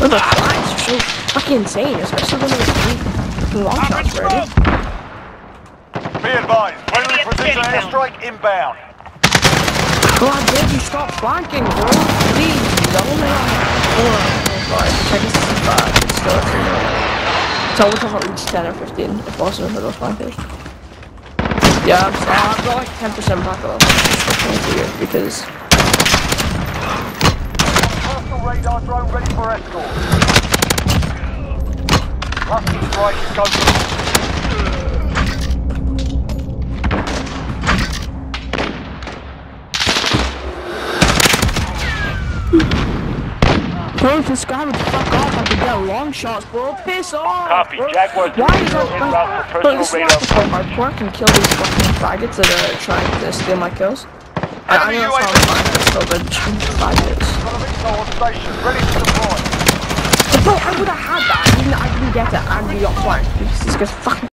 But the flies are so fucking insane, especially when there's fucking long shots already. Be advised, friendly precision airstrike inbound. God, dude, you stop flanking, bro. Please, I only have 4. Oh god, check this is 5. It's still at 3. So we'll talk about at least 10 or 15 if possible for those flankers. Yeah, I've got like 10% back off. It's weird because. Personal radar drone ready for escort. Lucky strike is going. Bro, this guy would fuck off. I could get long shots, bro. Piss off. Copy. Bro. Jaguar. Why is that? Bro, this is why I have to play hardcore and kill these fucking faggots that are trying to steal my kills. I know that's not fine, but still, they're faggots. Ready to deploy. Bro, I would have had that. I didn't get it and be offline. Because this guy's fucking.